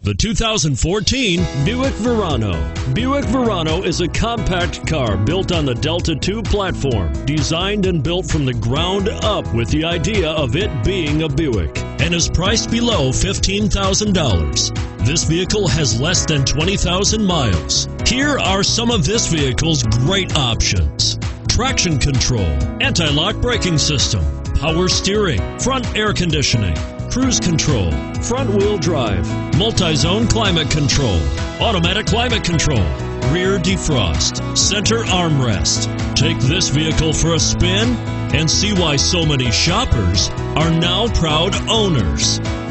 The 2014 Buick Verano. Buick Verano is a compact car built on the Delta II platform, designed and built from the ground up with the idea of it being a Buick, and is priced below $15,000. This vehicle has less than 20,000 miles. Here are some of this vehicle's great options: traction control, anti-lock braking system, power steering, front air conditioning, cruise control, front-wheel drive, multi-zone climate control, automatic climate control, rear defrost, center armrest. Take this vehicle for a spin and see why so many shoppers are now proud owners.